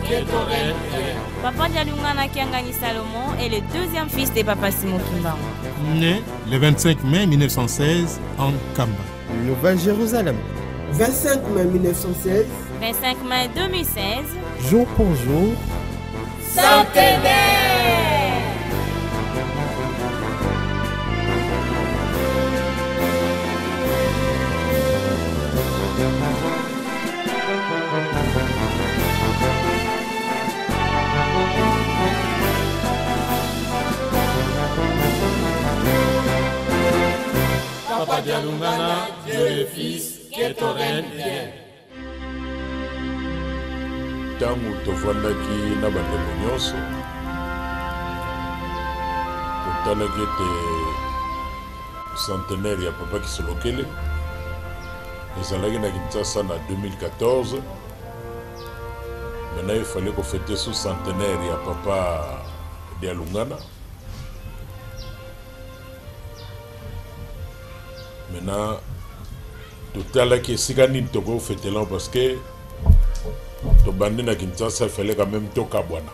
Papa Dialungana Kiangani Salomon est le deuxième fils de Papa Simon Kimbangu. Né le 25 mai 1916 en Kamba. Nouvelle-Jérusalem. 25 mai 1916. 25 mai 2016. Jour pour jour. Centenaire. Papa Dialungana, Dieu le Fils, qui au règne bien. Tangu tovandaki na bandeko nyonso totalaki ete centenaire ya Papa Kisolokele ezalaki na Kinshasa na 2014. Maintenant il fallait qu'on fête sous centenaire ya Papa Dialungana. Maintenant totalaki esika nini toko fêtelan parce que tobandi na Kinshasa il fallait quand même tokabwana.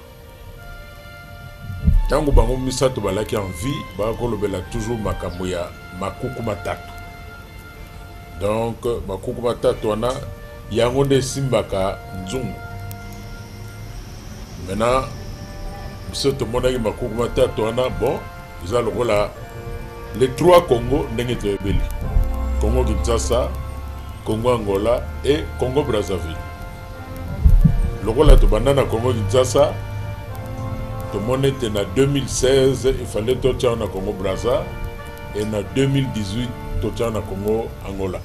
Tango bango misato balaki en vie bakolobela toujours makambo ya makuku matatu. Donc makuku matatu wana yango nde simbaka nzungu. Maintenant misato monaki makuku matatu wana bon eza lokola les trois Congo ndenge toyebeli. Congo Kinshasa, Congo Angola et Congo Brazzaville. Lokola to bandana Congo Kinshasa, to monete na 2016 il fallait to tia na Congo Brazza et na 2018 to tia na Congo Angola.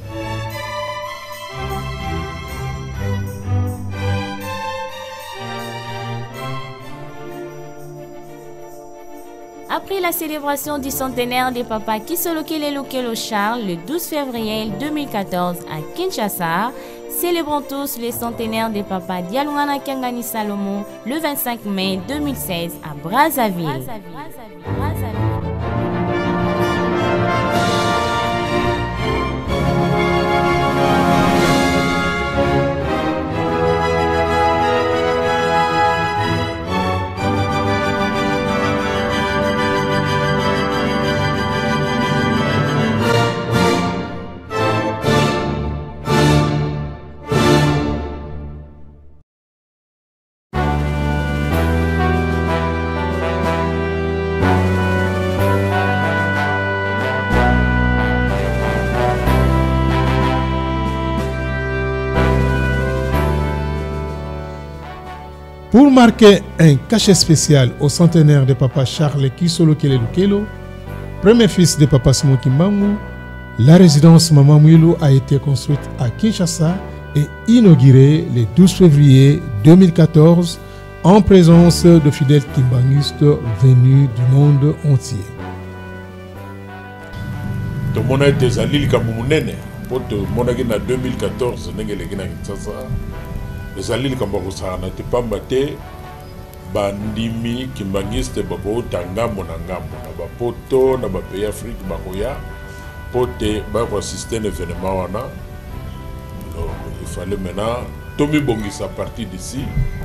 Après la célébration du centenaire des papas Kisolokele Lokelo Charles le 12 février 2014 à Kinshasa, célébrons tous le centenaire des papas Dialungana Kiangani Salomon le 25 mai 2016 à Brazzaville. Pour marquer un cachet spécial au centenaire de Papa Charles Kisolokele Lokelo, premier fils de Papa Simon Kimbangu, la résidence Mama Mouilou a été construite à Kinshasa et inaugurée le 12 février 2014 en présence de fidèles kimbanguistes venus du monde entier. Tout le monde a été allé à Moumounene pour te montrer en 2014 Kinshasa. Les alliés comme Barosana te pambate bandimi kimbangiste babo tangambo na ngambo na bapoto na ba pays Afrique bakoya pote ba assister un événement wana. Il fallait maintenant Tommy Bongisa partir d'ici.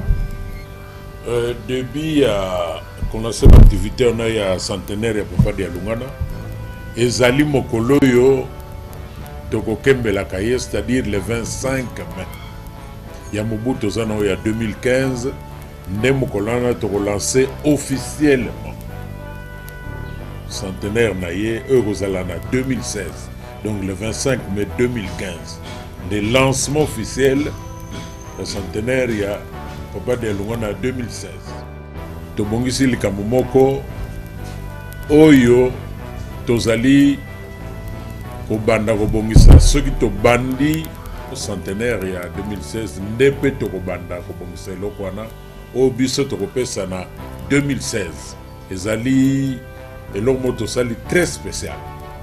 Depuis commencer l'activité on a ya centenaire ya Papa Dialungana ezali mokolo yo toko kembela kaye, c'est-à-dire le 25 mai. Il y a Mobutu Zano il y a 2015, Nemokolana to relancé officiellement. Centenaire naïe, Eurozalana 2016, donc le 25 mai 2015. Le lancement officiel, le centenaire, il y a Papa Dialungana 2016. Tobongisi Likamumoko, Oyo, Tozali, Kobanda Kobongisa, ceux qui to bandi. Centenaire il y a 2016 ndepe tokobanda kobongisa eloko wana o biso tokopesa na 2016 ezali eloko moto sali très spécial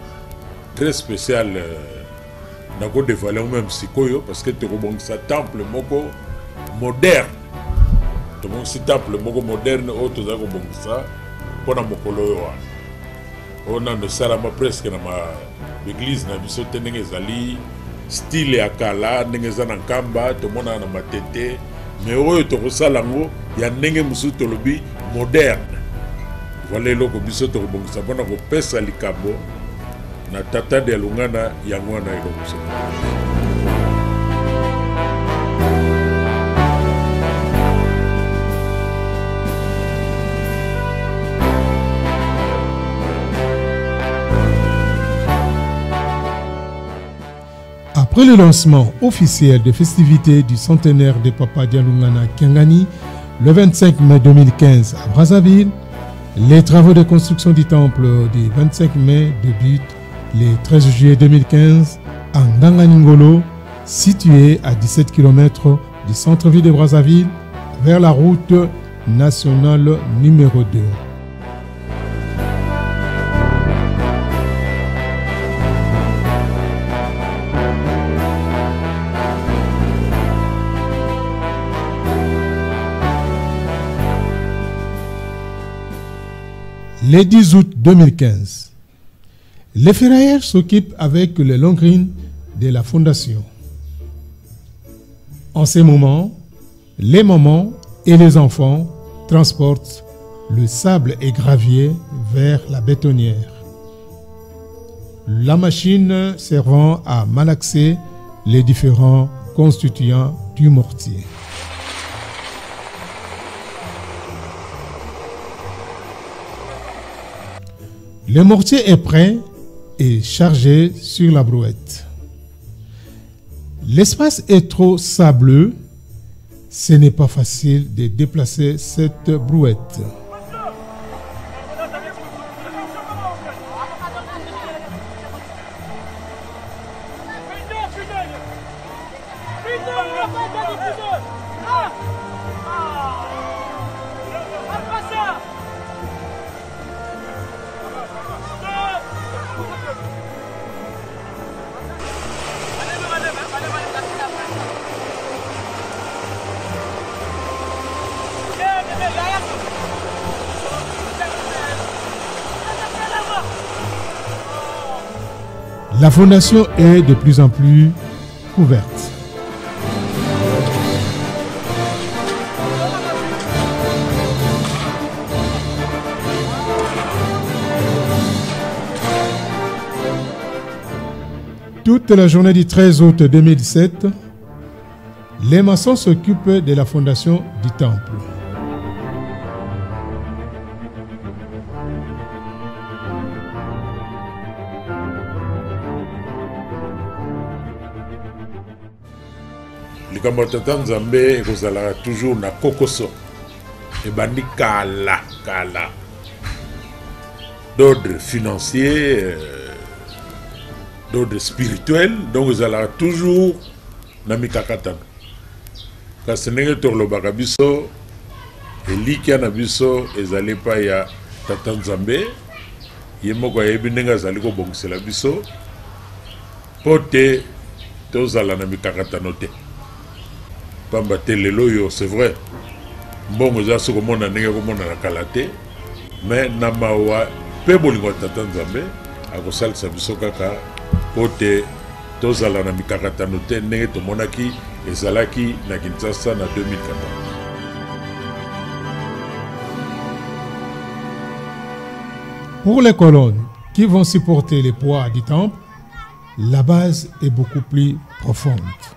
nako dévoiler même sikoyo parce que tokobongisa temple moko moderne tokobongisa temple moko moderne o toza kobongisa pona mokolo yo wana ona mesalama presque na ma église na biso tenenge ezali style ya kala ndenge za na nkamba tomona na matete mais oyo tokosala yango ya ndenge mosusu tolobi moderne. Voilà eloko biso tokobongisa mpona kopesa likambo na tata de Lungana yango wana eloko so. Après le lancement officiel des festivités du centenaire de Papa Dialungana Kiangani, le 25 mai 2015 à Brazzaville, les travaux de construction du temple du 25 mai débutent le 13 juillet 2015 à Nganganingolo, situé à 17 km du centre-ville de Brazzaville, vers la route nationale numéro 2. Le 10 août 2015, les ferrailleurs s'occupent avec le long green de la fondation. En ces moments, les mamans et les enfants transportent le sable et gravier vers la bétonnière. La machine servant à malaxer les différents constituants du mortier. Le mortier est prêt et chargé sur la brouette. L'espace est trop sableux, ce n'est pas facile de déplacer cette brouette. La fondation est de plus en plus couverte. Toute la journée du 13 août 2017, les maçons s'occupent de la fondation du temple. Likambo tata Nzambe ekozala toujours na kokoso ebandi kala d'ordre financier, d'ordre spirituel, donc ezala toujours na mikakatano. Kasi ndenge tolobaka biso elikia na biso ezali pa ya tata Nzambe ye moko ayebi ndenge azali kobongisela biso po te tozala na mikakatano te. Pamba te lelo yo, c'est vrai mbongo eza so komona ndenge komona na kala te, mais na mawa pe bolingo tata Nzambe akosalisa biso kaka po te tozala na mikakatano te ndenge tomonaki ezalaki na Kinshasa na 2014. Pour les colonnes qui vont supporter les poids du temple, la base est beaucoup plus profonde.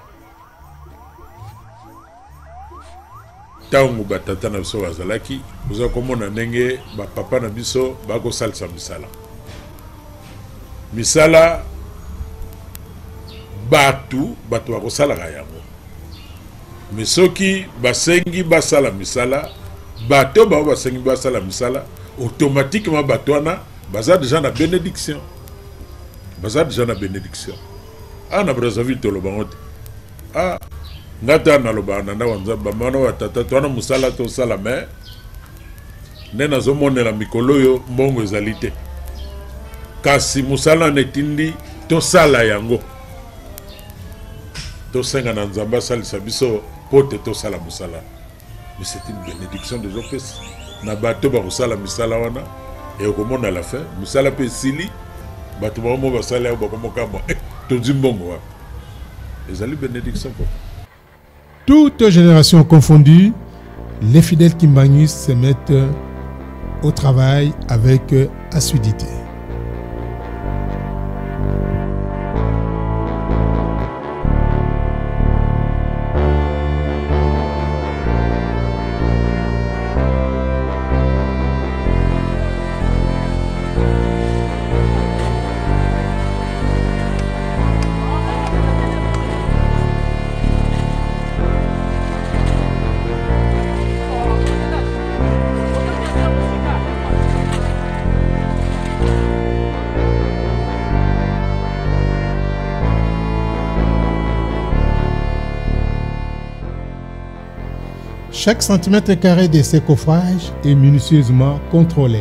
Tango batata na biso bazalaki oza komona ndenge bapapa na biso bakosalisa misala batu bakosalaka yango, mais soki basengi basala misala bato bao basengi basala misala automatiquement bato wana baza déjà na bénédiction, na Brazzaville tolobango te ngata na loba na wanza bamana wa tata twana musala to sala me ne nazomonela mikolo yo mbongo ezalite kasi musala netindi to sala yango to senga na Nzamba salisa biso pote to sala musala, mais c'est une bénédiction de Jopes na bato ba musala misala wana et okomona la fin musala pe sili bato ba mo basala yo bakomoka mo to zimbongo wa ezali bénédiction ko. Toutes générations confondues, les fidèles Kimbangus se mettent au travail avec assiduité. Chaque centimètre carré de ces coffrages est minutieusement contrôlé.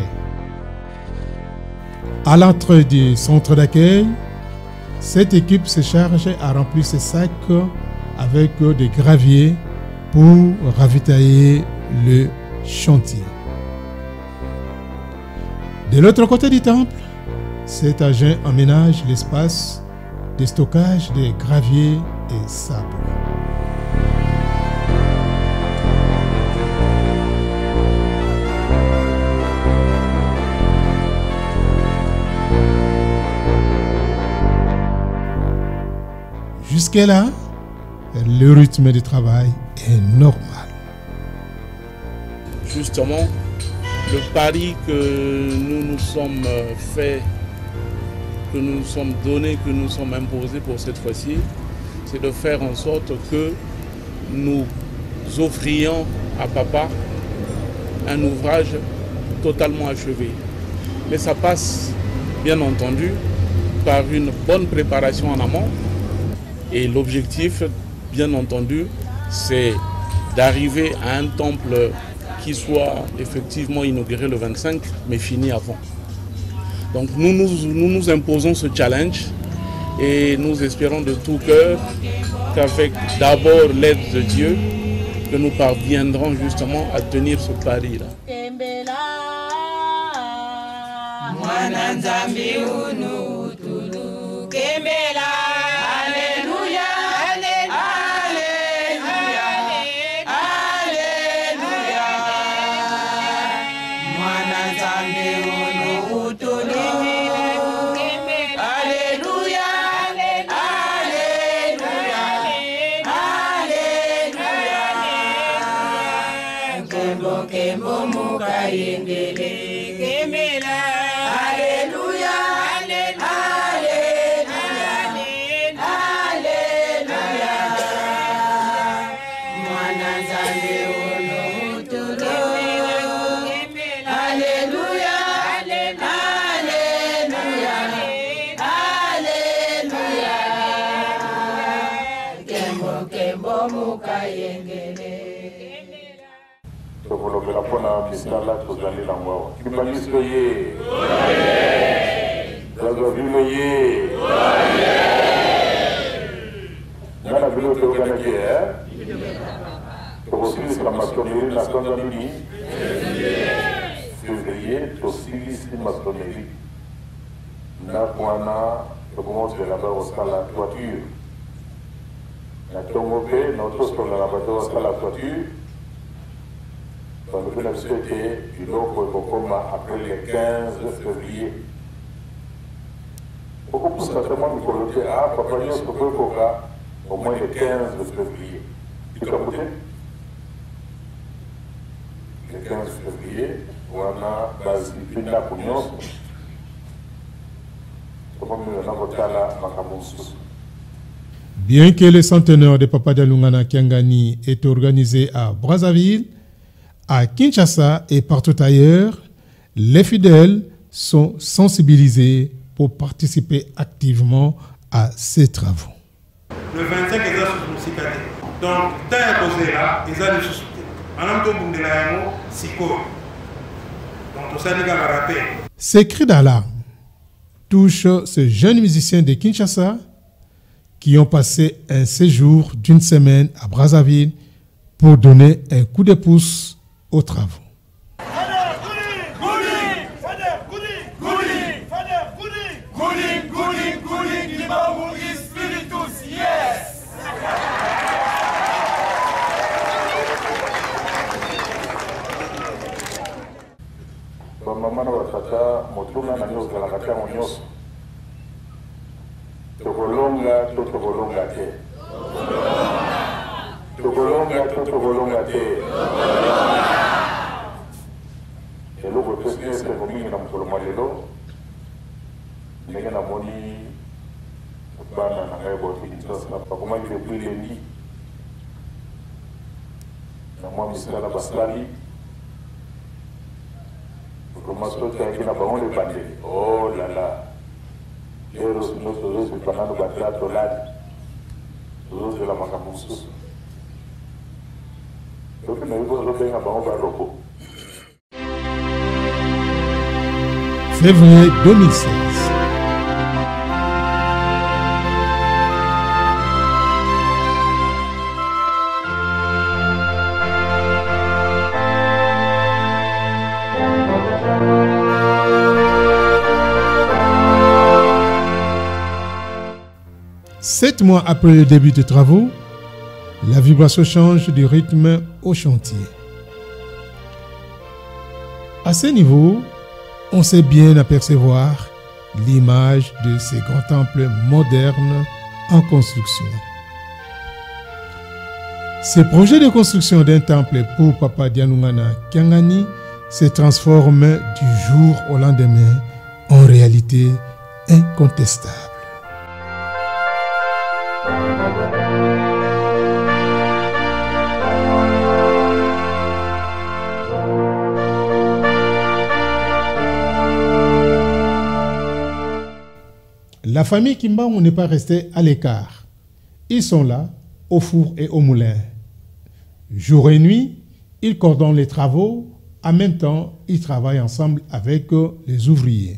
À l'entrée du centre d'accueil, cette équipe se charge à remplir ces sacs avec des graviers pour ravitailler le chantier. De l'autre côté du temple, cet agent emménage l'espace de stockage des graviers et sable. Jusque-là, le rythme de travail est normal. Justement, le pari que nous nous sommes fait, que nous nous sommes donnés, que nous nous sommes imposés pour cette fois-ci, c'est de faire en sorte que nous offrions à papa un ouvrage totalement achevé. Mais ça passe, bien entendu, par une bonne préparation en amont. Et l'objectif, bien entendu, c'est d'arriver à un temple qui soit effectivement inauguré le 25, mais fini avant. Donc nous nous imposons ce challenge et nous espérons de tout cœur qu'avec d'abord l'aide de Dieu, que nous parviendrons justement à tenir ce pari-là. Après le 15 février. Beaucoup plus certainement nous coloquer à Papa au moins le 15 février. Tu as écouté? Le 15 février, on a basé une aponion. Bien que le centenaire de Papa Dialungana Kiangani est organisé à Brazzaville, à Kinshasa et partout ailleurs, les fidèles sont sensibilisés pour participer activement à ces travaux. Le 25 ils ont sous donc tant à cause là ils ont sous ces cris d'alarme touchent ces jeunes musiciens de Kinshasa qui ont passé un séjour d'une semaine à Brazzaville pour donner un coup de pouce aux travaux. ata motuna na nyonso la katiamo nyonso tokolonga to tokolonga te tokolonga to tokolonga te eloko toesengo mingi na mokolo mwa lelo ndenge namoni bana na ngai bokikinshasa bakomaki depuis lendi na mwa misala basali komaso tayaki na bango lebandeli oh lala lero sino tozozwa nano batela tolali tozozela makambo mosusu soki nayebi ozobenga bango baroko. Février 2016. Sept mois après le début des travaux, la vibration change du rythme au chantier. À ce niveau, on sait bien apercevoir l'image de ces grands temples modernes en construction. Ce projet de construction d'un temple pour Papa Dialungana Kiangani se transforme du jour au lendemain en réalité incontestable. La famille Kimbangu n'est pas restée à l'écart. Ils sont là, au four et au moulin. Jour et nuit, ils coordonnent les travaux. En même temps, ils travaillent ensemble avec les ouvriers.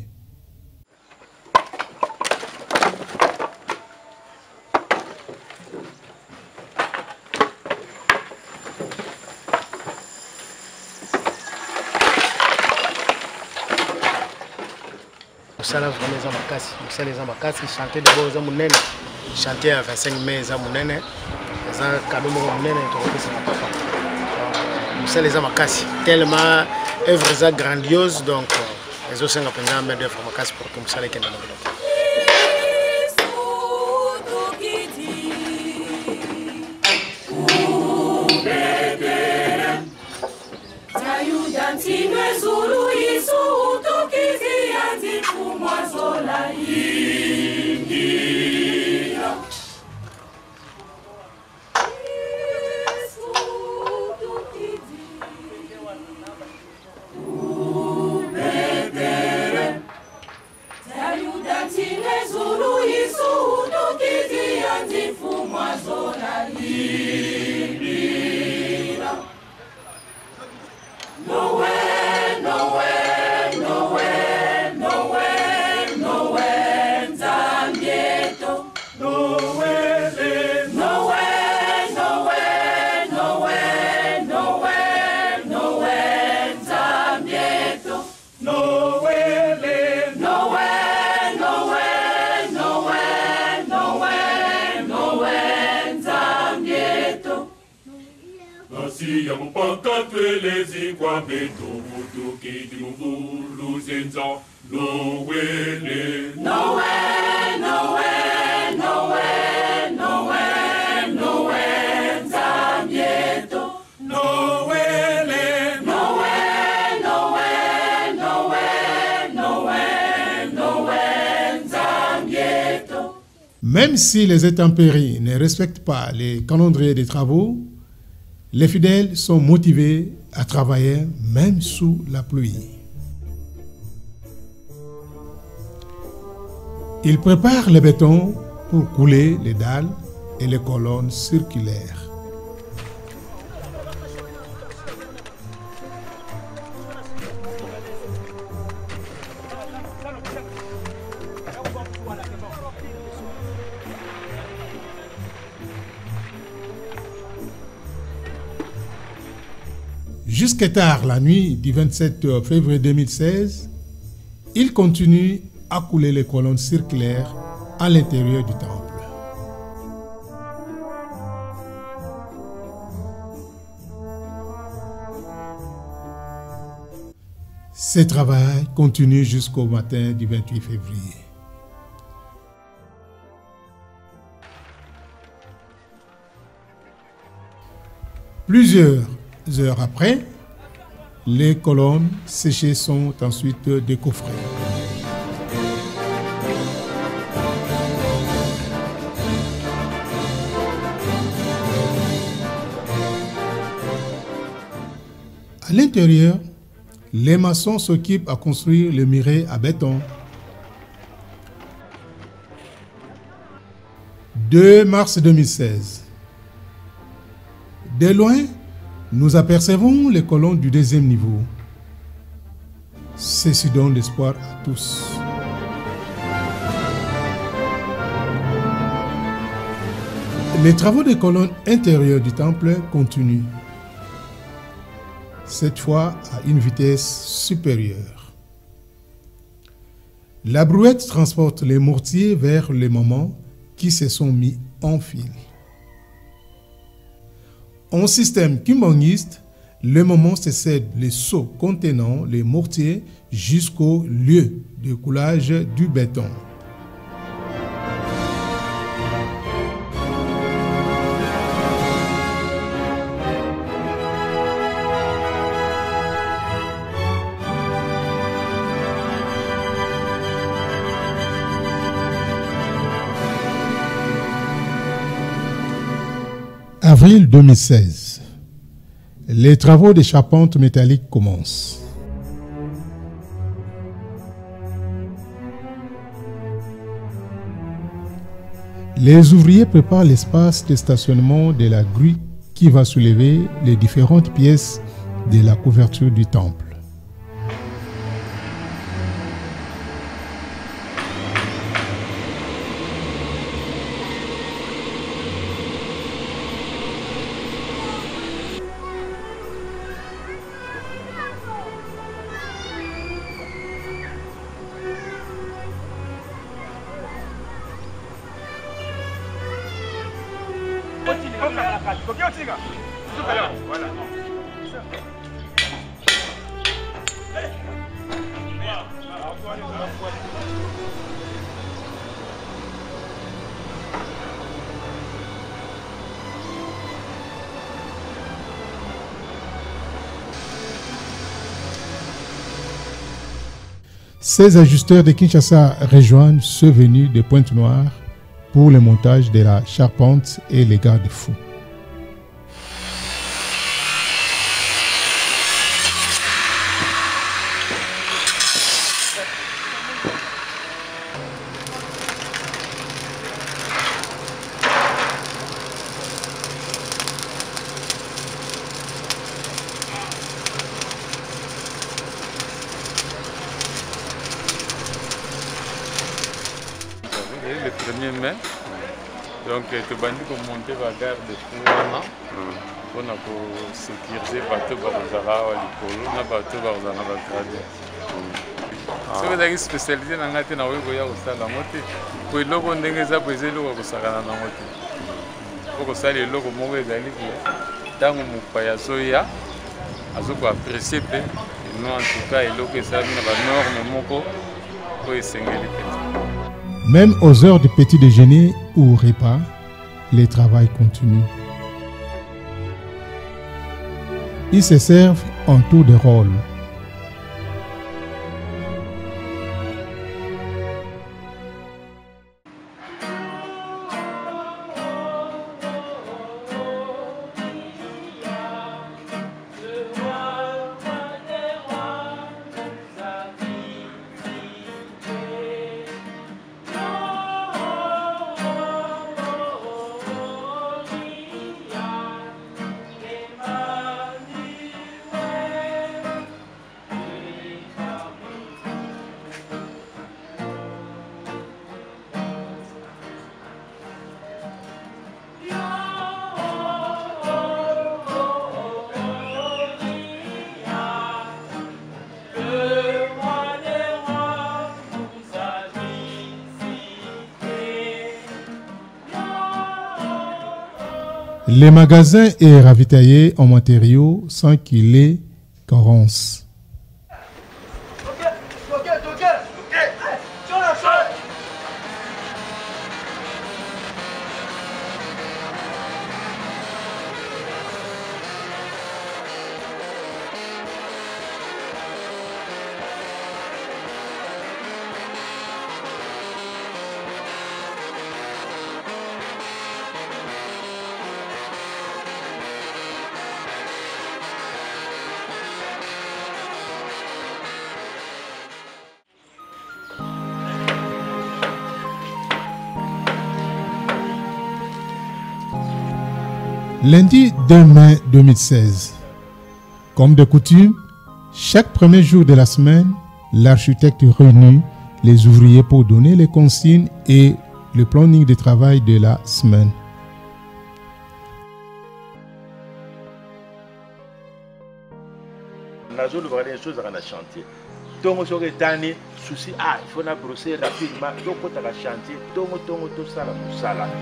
Musala vraiment za makasi, musala za makasi, chanter d'abord za munene, chanter à 25 mai za munene, za kadomo munene to kopesa na papa. Musala za makasi, tellement œuvre za grandiose donc les autres nga penza mais d'œuvre makasi pour que musala kende na bilo. Même si les intempéries ne respectent pas les calendriers des travaux, les fidèles sont motivés à travailler même sous la pluie. Ils préparent le béton pour couler les dalles et les colonnes circulaires. Jusqu'à tard la nuit du 27 février 2016, il continue à couler les colonnes circulaires à l'intérieur du temple. Ce travail continue jusqu'au matin du 28 février. Plusieurs heures après, les colonnes séchées sont ensuite décoffrées. À l'intérieur, les maçons s'occupent à construire le muret à béton. 2 mars 2016. De loin, nous apercevons les colonnes du 2e niveau. Ceci donne l'espoir à tous. Les travaux des colonnes intérieures du temple continuent. Cette fois à une vitesse supérieure. La brouette transporte les mortiers vers les moments qui se sont mis en file. En système kimbangiste, le moment se cède les seaux contenant les mortiers jusqu'au lieu de coulage du béton. Avril 2016. Les travaux de charpente métallique commencent. Les ouvriers préparent l'espace de stationnement de la grue qui va soulever les différentes pièces de la couverture du temple. Voilà. 16 ajusteurs de Kinshasa rejoignent ceux venus de Pointe-Noire pour le montage de la charpente et les garde-fous. Le 1er mai, donc tu vas monter la gare de Fouana pour sécuriser les bateaux Barzara ou les bateaux Barzana Batradi. Ce que vous spécialisé dans la tête, vous voyez où ça la montée. Pour le logo, on a pesé le logo Sarana la montée. Pour que ça le logo mauvais d'aller dans mon payasoya, à ce qu'on apprécie, non en tout cas le logo ça n'a pas norme moko pour essayer les petits. Même aux heures du petit déjeuner ou au repas, les travaux continuent. Ils se servent en tour de rôle. Les magasins est ravitaillés en matériaux sans qu'il ait carence. Lundi 2 mai 2016. Comme de coutume, chaque premier jour de la semaine, l'architecte réunit les ouvriers pour donner les consignes et le planning de travail de la semaine. Nous avons des choses à chantier. Donc, on a des soucis. Ah, il faut la brosser rapidement. Donc, on a un chantier. Donc, tout ça, tout ça là.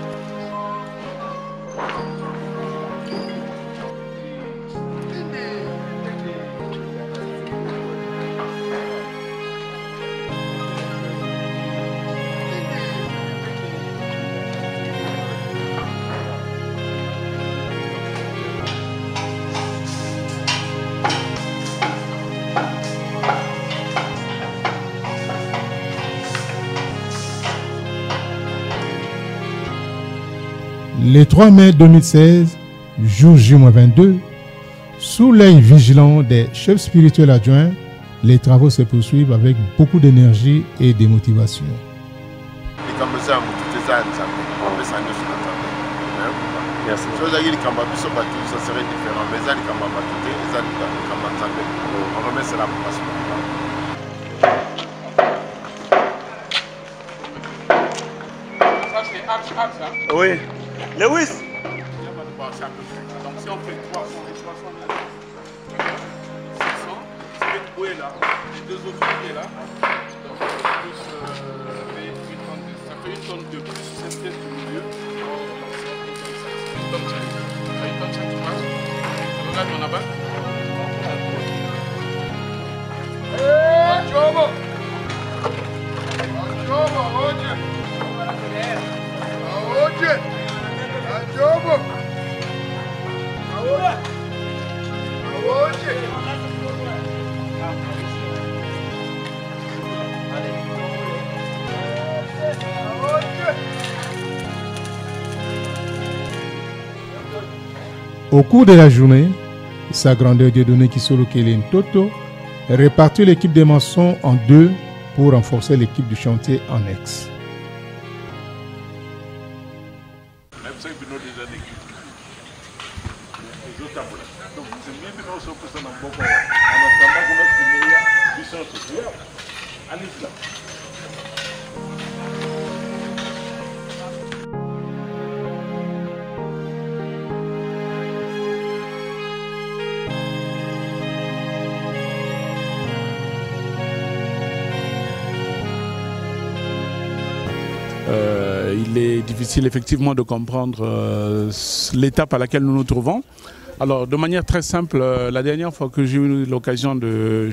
Le 3 mai 2016, jour J-22, sous l'œil vigilant des chefs spirituels adjoints, les travaux se poursuivent avec beaucoup d'énergie et de motivation. Oui. Lewis. Donc si on fait 300 et 300 600, c'est le bouée là, les deux autres pieds là, donc plus, ça fait une tonne de plus, cette pièce du milieu. Une tonne 5. Une tonne 5 tu passes. Regarde mon abat. Au cours de la journée, sa grandeur Dieudonné Kisolo Kelen Toto répartit l'équipe des maçons en deux pour renforcer l'équipe du chantier annexe. Il est difficile effectivement de comprendre l'étape à laquelle nous nous trouvons. Alors de manière très simple, la dernière fois que j'ai eu l'occasion de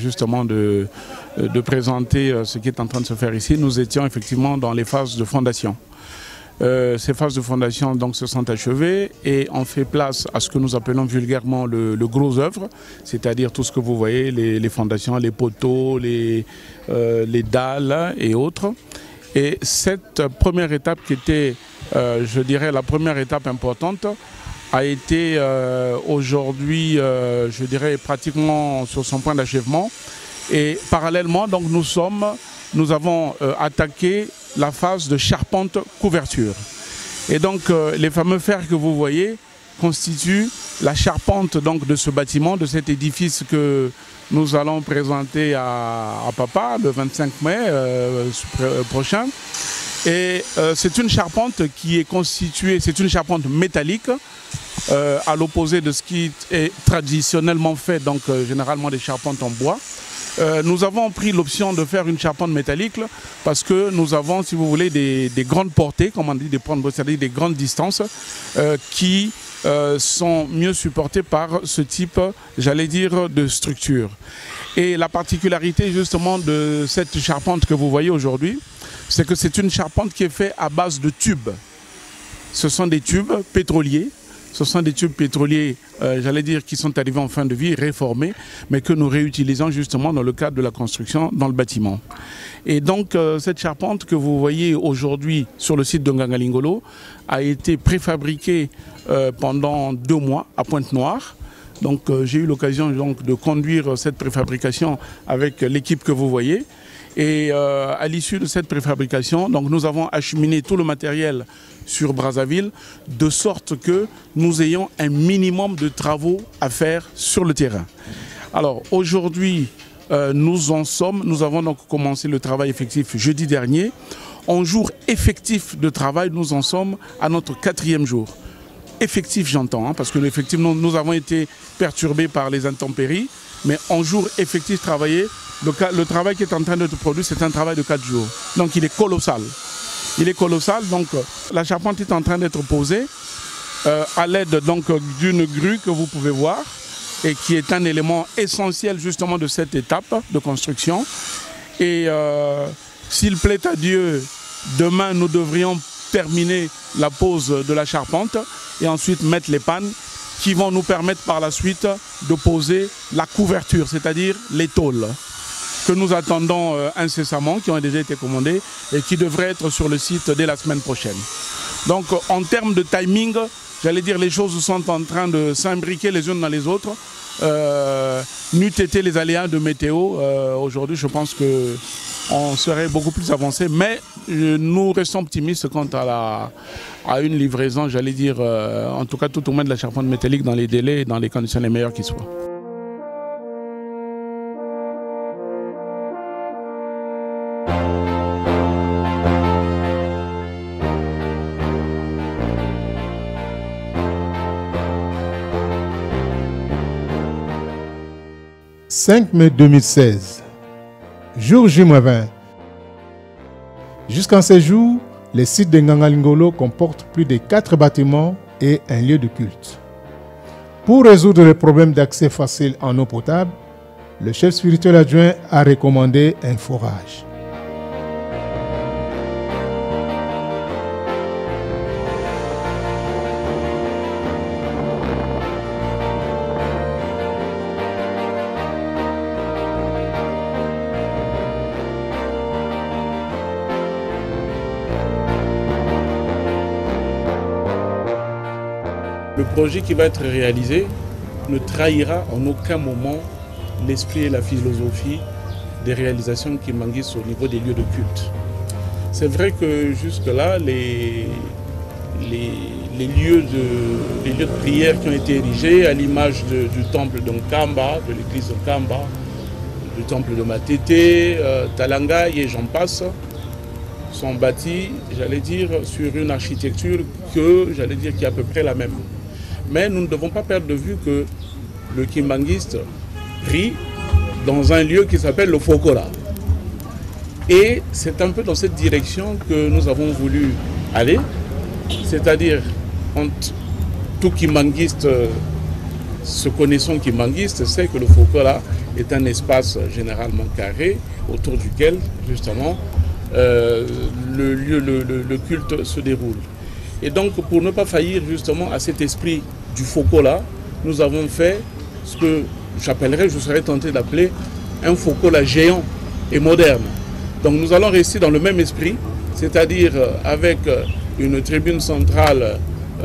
présenter ce qui est en train de se faire ici, nous étions effectivement dans les phases de fondation. Ces phases de fondation donc se sont achevées et on fait place à ce que nous appelons vulgairement le gros œuvre, c'est-à-dire tout ce que vous voyez, les fondations, les poteaux, les dalles et autres. Et cette première étape qui était, je dirais, la première étape importante, a été aujourd'hui, je dirais, pratiquement sur son point d'achèvement. Et parallèlement, donc, nous avons attaqué la phase de charpente couverture. Et donc, les fameux fers que vous voyez constituent la charpente donc, de ce bâtiment, de cet édifice que nous allons présenter à Papa le 25 mai prochain. Et c'est une charpente qui est constituée, c'est une charpente métallique, à l'opposé de ce qui est traditionnellement fait, donc généralement des charpentes en bois. Nous avons pris l'option de faire une charpente métallique parce que nous avons, si vous voulez, des grandes portées, comme on dit, c'est-à-dire des grandes distances qui sont mieux supportées par ce type, j'allais dire, de structure. Et la particularité justement de cette charpente que vous voyez aujourd'hui, c'est que c'est une charpente qui est faite à base de tubes. Ce sont des tubes pétroliers. Ce sont des tubes pétroliers, j'allais dire, qui sont arrivés en fin de vie, réformés, mais que nous réutilisons justement dans le cadre de la construction dans le bâtiment. Et donc, cette charpente que vous voyez aujourd'hui sur le site de Ngangalingolo a été préfabriquée pendant 2 mois à Pointe-Noire. Donc, j'ai eu l'occasion de conduire cette préfabrication avec l'équipe que vous voyez. Et à l'issue de cette préfabrication, donc nous avons acheminé tout le matériel sur Brazzaville, de sorte que nous ayons un minimum de travaux à faire sur le terrain. Alors aujourd'hui, nous avons donc commencé le travail effectif jeudi dernier. En jour effectif de travail, nous en sommes à notre 4e jour. Effectif, j'entends, hein, parce que effectivement, nous avons été perturbés par les intempéries, mais en jour effectif travaillé, le travail qui est en train d'être produit, c'est un travail de 4 jours. Donc il est colossal. Il est colossal, donc la charpente est en train d'être posée à l'aide d'une grue que vous pouvez voir et qui est un élément essentiel justement de cette étape de construction. Et s'il plaît à Dieu, demain nous devrions terminer la pose de la charpente et ensuite mettre les pannes qui vont nous permettre par la suite de poser la couverture, c'est-à-dire les tôles que nous attendons incessamment, qui ont déjà été commandées et qui devraient être sur le site dès la semaine prochaine. Donc en termes de timing, j'allais dire les choses sont en train de s'imbriquer les unes dans les autres. N'eût été les aléas de météo, aujourd'hui je pense qu'on serait beaucoup plus avancé, mais nous restons optimistes quant à une livraison, j'allais dire, en tout cas tout au moins de la charpente métallique dans les délais et dans les conditions les meilleures qui soient. « 5 mai 2016, jour J-20. Jusqu'en ces jours, les sites de Ngangalingolo comportent plus de 4 bâtiments et un lieu de culte. Pour résoudre le problème d'accès facile en eau potable, le chef spirituel adjoint a recommandé un forage. Le projet qui va être réalisé ne trahira en aucun moment l'esprit et la philosophie des réalisations qui manquent au niveau des lieux de culte. C'est vrai que jusque-là, les lieux de prière qui ont été érigés, à l'image du temple de Nkamba, de l'église de Nkamba, du temple de Matete, Talanga et j'en passe, sont bâtis, j'allais dire, sur une architecture qui est à peu près la même. Mais nous ne devons pas perdre de vue que le kimbanguiste prie dans un lieu qui s'appelle le Fokola. Et c'est un peu dans cette direction que nous avons voulu aller, c'est-à-dire tout kimbanguiste, se connaissant kimbanguiste, sait que le Fokola est un espace généralement carré autour duquel justement le culte se déroule. Et donc pour ne pas faillir justement à cet esprit du Fokola, nous avons fait ce que je serais tenté d'appeler un Fokola géant et moderne. Donc nous allons rester dans le même esprit, c'est-à-dire avec une tribune centrale,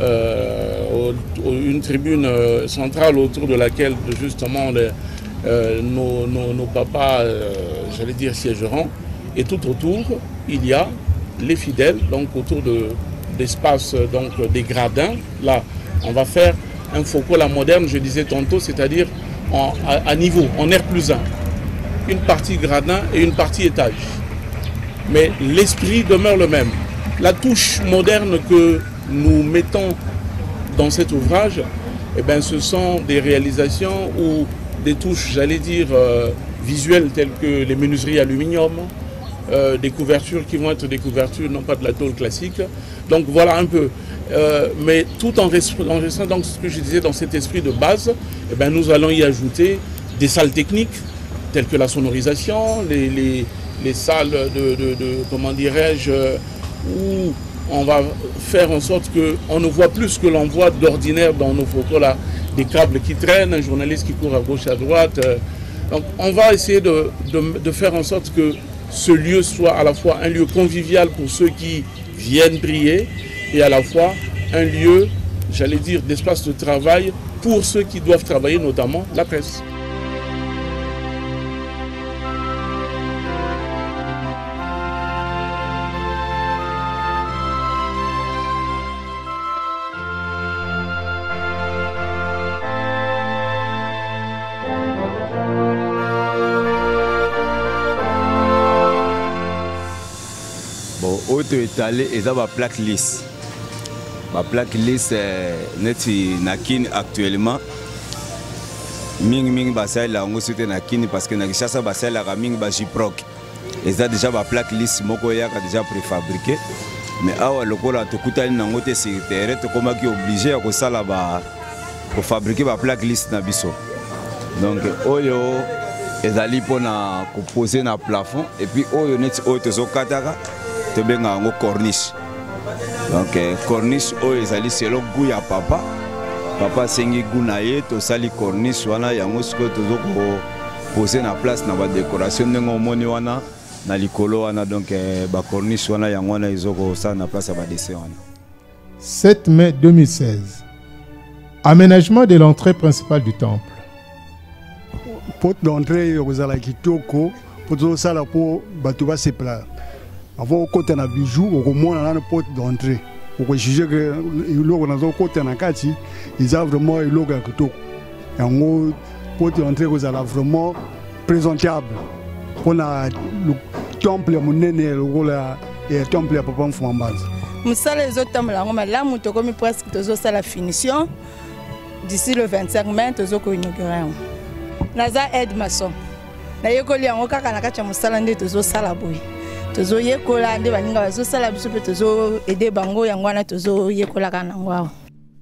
autour de laquelle justement nos papas, j'allais dire, siégeront. Et tout autour, il y a les fidèles, donc autour d'espaces, donc des gradins. Là, on va faire un Fokola moderne, je disais tantôt, c'est-à-dire à niveau, en R+1. Une partie gradin et une partie étage. Mais l'esprit demeure le même. La touche moderne que nous mettons dans cet ouvrage, eh bien, ce sont des réalisations ou des touches, j'allais dire, visuelles telles que les menuiseries aluminium, des couvertures qui vont être des couvertures, non pas de la tôle classique. Donc voilà un peu. Mais tout en restant dans ce que je disais, dans cet esprit de base, eh bien, nous allons y ajouter des salles techniques, telles que la sonorisation, les salles comment dirais-je, où on va faire en sorte qu'on ne voit plus ce que l'on voit d'ordinaire dans nos photos là, des câbles qui traînent, un journaliste qui court à gauche à droite. Donc on va essayer de faire en sorte que ce lieu soit à la fois un lieu convivial pour ceux qui viennent prier et à la fois un lieu, j'allais dire, d'espace de travail pour ceux qui doivent travailler, notamment la presse. Bon, autre étalé, ils ont ma plaque lisse. Ma plaque lisse, neti nakini actuellement. Ming basay la ngo soute nakini parce que nakishasa basay la ming ba jiproc. Ils ont déjà ma plaque lisse moko yaka déjà préfabriqué. Mais awa lokola to kutani nango te secrétaire to koma ki obligé à ko sala ba ko fabriquer ba plaque lisse na biso. Donc oyo ezali pona ko poser na plafond et puis oyo neti oyo to kataka to benga ngo corniche. Donc corniche oyo ezali selon goût ya papa. Papa sengi goût na ye to sali corniche wana yango siko to ko poser na place na ba décoration ndenge omoni wana na likolo wana donc ba corniche wana yango wana izoko sa na place ba dessin wana. 7 mai 2016. Aménagement de l'entrée principale du temple. Porte d'entrée yozala kitoko pour sala pour bato ba se pla. Avant côté na bijou au mona na porte d'entrée. Pour juger que iloko na zo côté na kati, ils ont vraiment iloko ya kitoko. Yango porte d'entrée yozala vraiment présentable. Pour le temple monene lokola et temple ya papa Mfumambazi. Musala ezotambola yango malamu tokomi presque tozosala finition. D'ici le 25 mai tozoko inaugurer. Naza aide maçon. Na yekoli yango kaka na kati ya musala nde tozosala boye. Tozo yekola nde baninga bazosala biso pe tozo aider bango yango wana tozo yekola kana ngwao.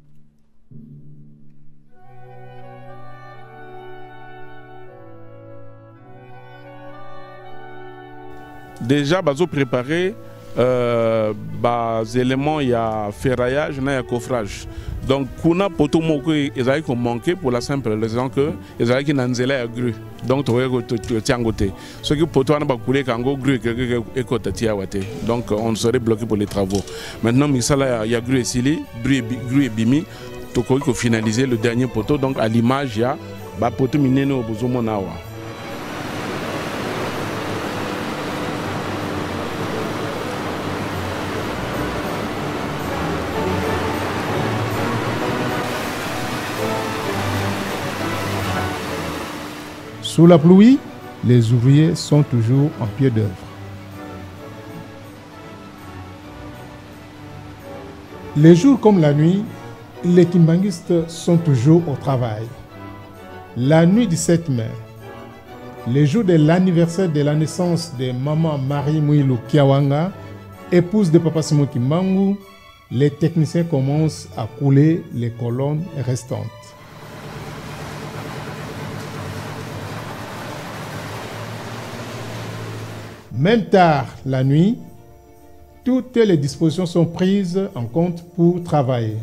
Déjà bazo préparé des éléments, il y a ferraillage, il y a coffrage. Donc, kuna poto moko ezali ko manquer pour la simple raison que ezali ki nanzela ya grue. Donc to tiens côté. Ce qui poto ana ba couler kango grue que côté tia wate. Donc on serait bloqué pour les travaux. Maintenant misala ya grue sili, grue bimi to ko finaliser le dernier poteau. Donc à l'image il y a ba poto minene obozomo nawa. Sous la pluie, les ouvriers sont toujours en pied d'œuvre. Les jours comme la nuit, les kimbanguistes sont toujours au travail. La nuit du 7 mai, le jour de l'anniversaire de la naissance de maman Marie Mouilou Kiawanga, épouse de Papa Simon Kimbangu, les techniciens commencent à couler les colonnes restantes. Même tard la nuit, toutes les dispositions sont prises en compte pour travailler.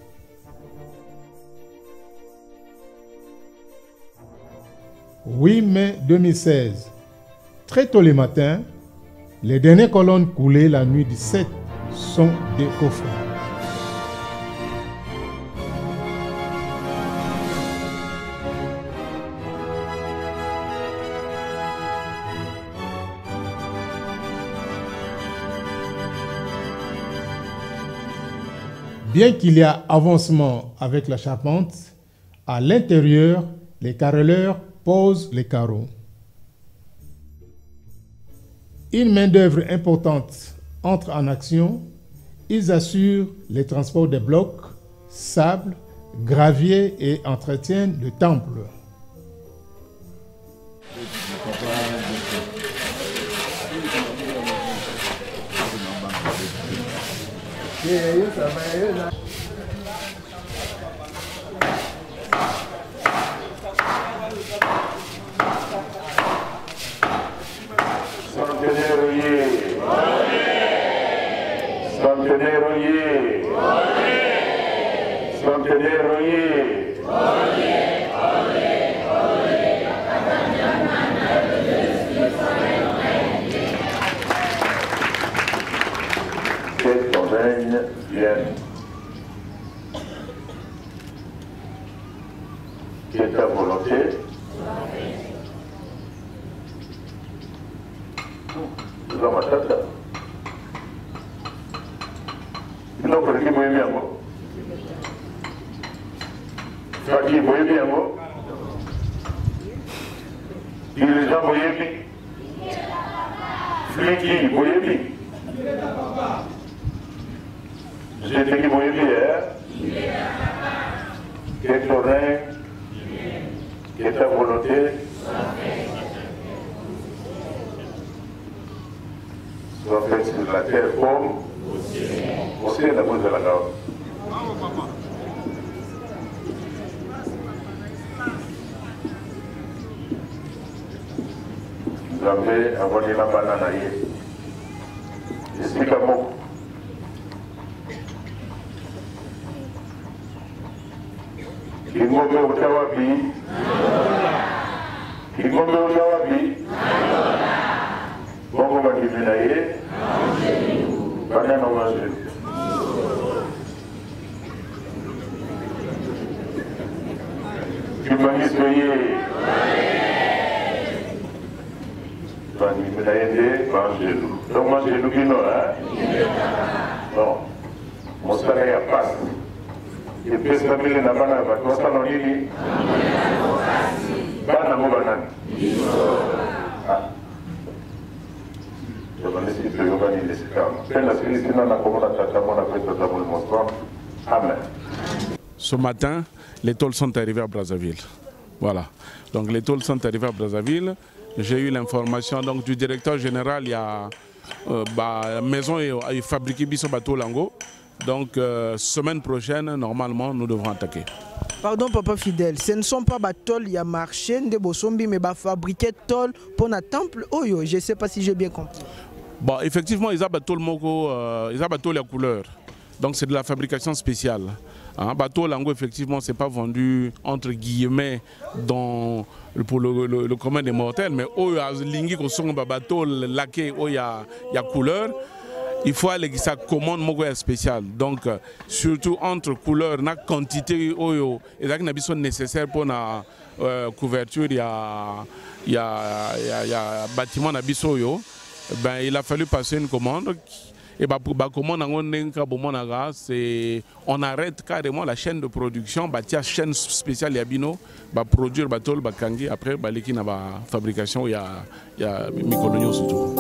« 8 mai 2016, très tôt le matin, les dernières colonnes coulées la nuit du 7 sont décoffrées. Bien qu'il y ait avancement avec la charpente, à l'intérieur, les carreleurs posent les carreaux. Une main-d'œuvre importante entre en action. Ils assurent les transports des blocs, sable, gravier et entretiennent le temple. Que ton règne vienne. Que ta volonté dans ma tête. Non, parce que moi, bien, moi. Qui voyez bien, moi. Les gens voyaient bien. Flicky, voyez bien. Je te dis mon hier, que ton règne, que ta volonté soit faite sur la terre comme au ciel de la bouche de la norme. Nzambe abonela bana na ye esika moko Kingombe uta wapi? Kingombe uta wapi? Bongo bakimi na ye bana na wanzelu. Kimangisi ye bakimi na ye nde manzelu. Donc manzelu kino non mosala ya pasi epesa mbele na bana bato basala nini bana mo banani tobanisi toyokani lesikama pena silisina na komona tata mona pe tata mona moswa amen. Ce matin, les tôles sont arrivées à Brazzaville. Voilà. Donc les tôles sont arrivées à Brazzaville. J'ai eu l'information donc du directeur général, il y a la maison est fabriquée biso bateau lango. Donc semaine prochaine, normalement, nous devrons attaquer. Pardon papa fidèle, ce ne sont pas bateaux, il y a marché de Bosombi, mais fabriquer tôle pour un temple. Oh yo, je ne sais pas si j'ai bien compris. Bon, effectivement, ils ont bateau moko, ils ont bateau la couleur. Donc c'est de la fabrication spéciale. Bateau lango, effectivement, c'est pas vendu entre guillemets pour le commun des mortels, mais oh lingi ko son bateau laqué, oh y a couleur. Il faut aller ça commande moko spécial. Donc surtout entre couleurs, na quantité oyo et là qui sont nécessaires pour la couverture, il y a bâtiment na biso yo. Ben il a fallu passer une commande. Et on arrête carrément la chaîne de production, la chaîne spéciale Yabino, produire batol, kangi, après l'équipe de fabrication, il y a Mikolonio surtout.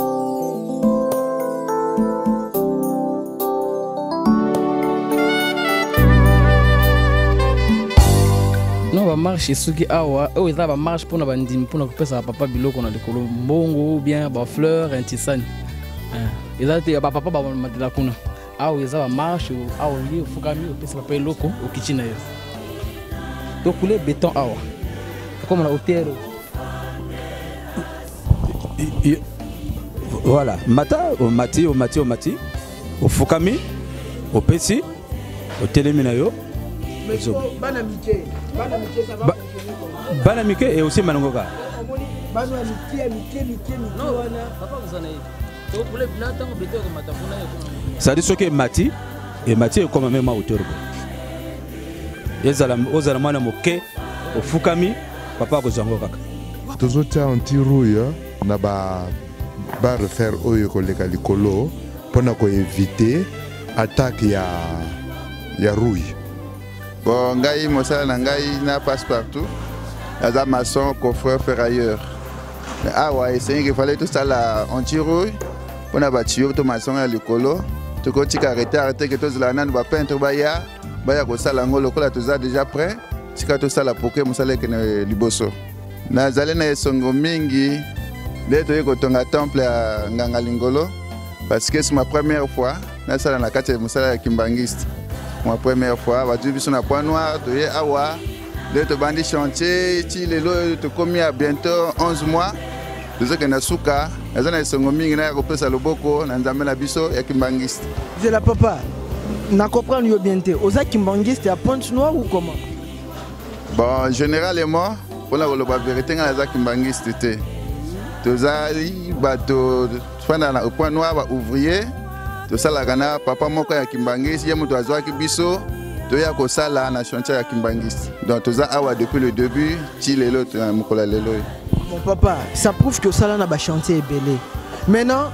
Non, va marcher ce qui awa, eux ils va marche pour nous faire papa biloko na likolo mbongo ou bien ba fleur intisane. Ils ont été papa ba matela kuna. Awa ils va marche awa li fukami au pesa papa loko au kitchen na yo. Donc couler béton awa. Comme on a hôtel. Voilà, au mati au fukami au pesi au teleminayo. Banamike et aussi Manongoka. Ça dit ce que Mati et Mati est comme même à hauteur. Aux Allemands moqué au Fukami, papa Gozangoka. Tous autres anti-rouille, n'a pas refaire au collègue Licolo pour éviter attaque ya rouille. Bon, ngai mosala na ngai na passe partout. Aza maçon, coffreur, ferrailleur. Mais ah ouais, c'est qu'il fallait tout ça là anti-rouille. On a battu tout maçon à l'écolo. Tout côté arrêter que tous la nan va peintre baya ko sala ngolo ko la tout ça déjà prêt. Si ka tout ça la poké mosala que ne liboso. Na zale na songo mingi. Dès que tonga temple à Nganga Lingolo parce que c'est ma première fois na sala na kati mosala kimbangiste. Ma première fois, je suis sur Point Noir, je suis Awa, je suis bandi chantier, je suis commis à bientôt 11 mois. Je suis à Souka, je suis à Songomi, je suis à Loboko, je suis à Bisso et à Kimbangiste. C'est la papa, je comprends bien. Vous êtes Kimbangiste à Point Noir ou comment? Bon, généralement, pour la vérité, je suis Kimbangiste. Je suis à Point Noir, ouvrier. Tout ça la gana papa moko ya Kimbangisi yemu to azwa ki biso to ya ko sala na chantier ya Kimbangisi. Donc tout ça awa depuis le début ti lelo to mukola lelo. Mon papa, ça prouve que ça là na ba chantier est belé. Maintenant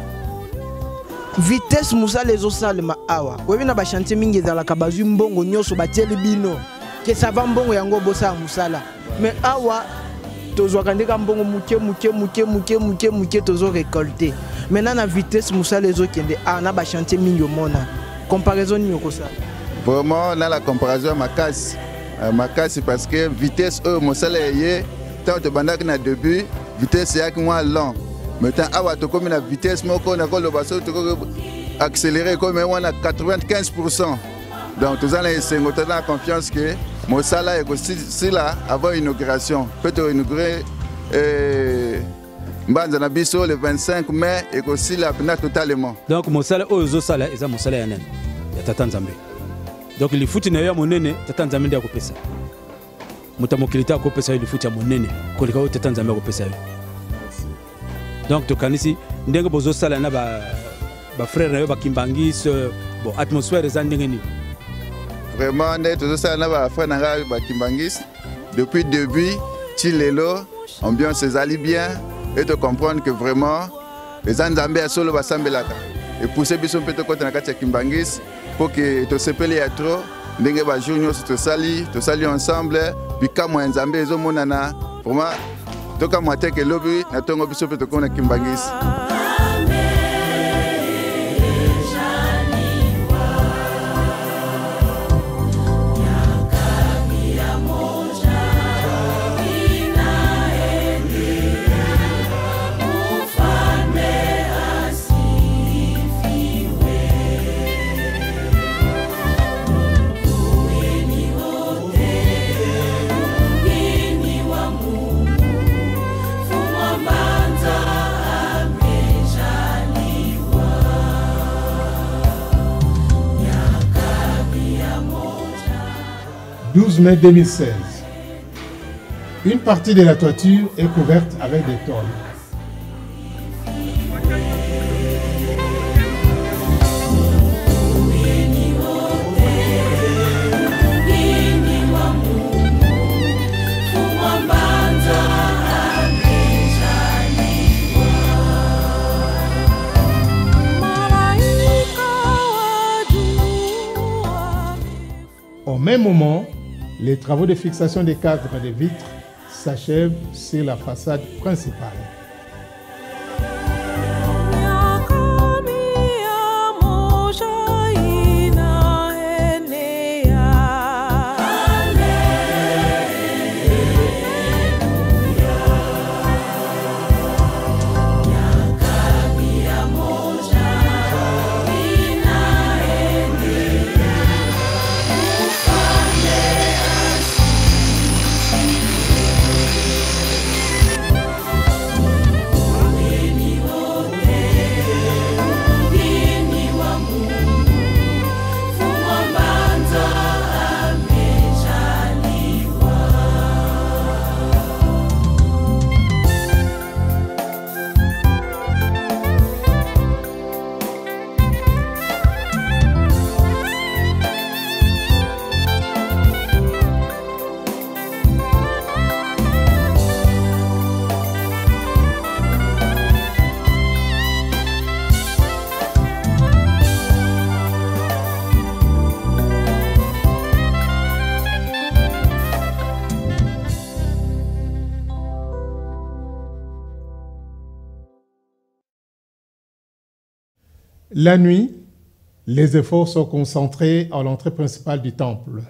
vitesse musa les osale ma awa. Wewe na ba chantier mingi za la kabazu mbongo nyoso ba teli bino. Que ça va mbongo yango bosa musala. Mais awa tozwaka ndeka mbongo muke tozo récolter. Maintenant na vitesse musala ezokende na ba chantier mingi omona. Comparaison ni okosala. Vraiment na la comparaison makasi. Makasi parce que vitesse musala yé tant de bandaki na début vitesse yak moins long. Maintenant awa to comme na vitesse moko na ko lo baso to accélérer comme on a 95%. Donc tous allons essayer de la confiance que Mosala est aussi là avant l'inauguration. Peut-être inaugurer Mbanza Biso le 25 mai et aussi là totalement. Donc Mosala ozo sala eza Mosala ya nene ya Tata Nzambe. Donc il faut na ya monene Tata Nzambe ndia kopesa. Mutamokilita kopesa il faut ya monene kolika o Tata Nzambe kopesa yo. Donc to kanisi ndenge bozo sala na ba frère na yo ba Kimbangis bon atmosphère eza ndenge ni. Vraiment, tout ça, depuis le début, Chilelo, ambiance est bien et de comprendre que vraiment, les Nzambe solo va sambelaka. Et pousser Bisson peut côté na katia Kimbangis pour que to sepele trop, ndenge ba junior to sali ensemble, puis comme Nzambe ezo monana, vraiment, to comme moi que lobby na tongo Bisson peut côté na Kimbangis. « 12 mai 2016. Une partie de la toiture est couverte avec des tôles. Au même moment, les travaux de fixation des cadres et des vitres s'achèvent sur la façade principale. La nuit, les efforts sont concentrés à l'entrée principale du temple.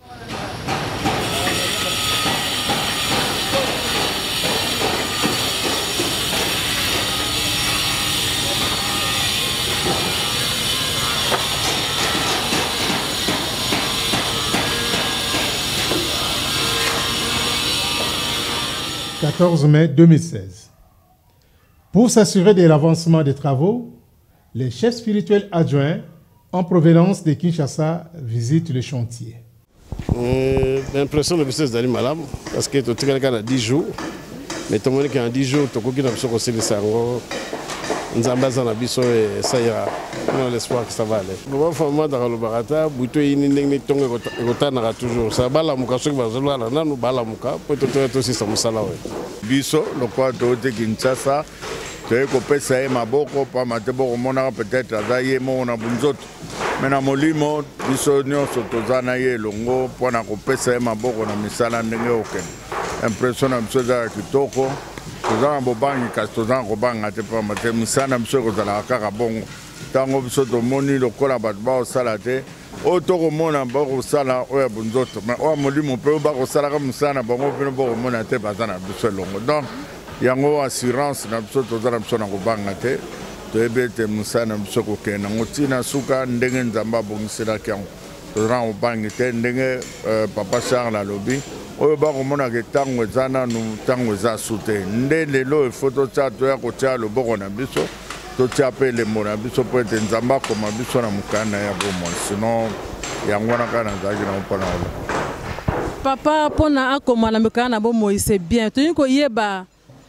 « 14 mai 2016. Pour s'assurer de l'avancement des travaux, les chefs spirituels adjoints en provenance de Kinshasa visitent le chantier. L'impression de business d'aller malade parce que tout le monde a 10 jours. Mais tout le monde a 10 jours, tout le monde a besoin de sango. Nous avons besoin de biso et ça ira. On a l'espoir que ça va aller. Bon, format dans le barata, buto ini nengi tonga gotana toujours. Ça bala muka sok bazolo ala nanu bala muka. Poto to si samusala we. Biso le quoi de Kinshasa. C'est que pesa maboko pa mateboko mona peut-être azaye mona bunzoto mena molimo biso nyonso tozana ye longo pona ko pesa maboko na misala ndenge okende impression na biso eza ya kitoko toza na bobangi kasi toza na kobanga te pamba te misala na biso ekozalaka kaka bongo ntango biso tomoni lokola bato bakosala te oyo tokomona bakosala oyo ya bunzoto mais oyo ya molimo mpe oyo bakosalaka mosala na bango mpene bokomona te baza na biso elongo donc yango assurance na biso toza na biso na kobanga te toyebi ete mosala na biso kokende yango ntina suka ndenge nzambe abongiselaki yango toza na kobangi te ndenge papa Charles alobi oyo bakomonaka ntango eza nanu ntango eza su te nde lelo efo totia toya kotia loboko na biso totia mpe elembo na biso mpo ete nzambe akoma biso na mokanda ya bomoi sinon yango wana kaka nazalaki nango mpona olo papa mpona akoma na mokanda na bomoi c'est bien toyini koyeba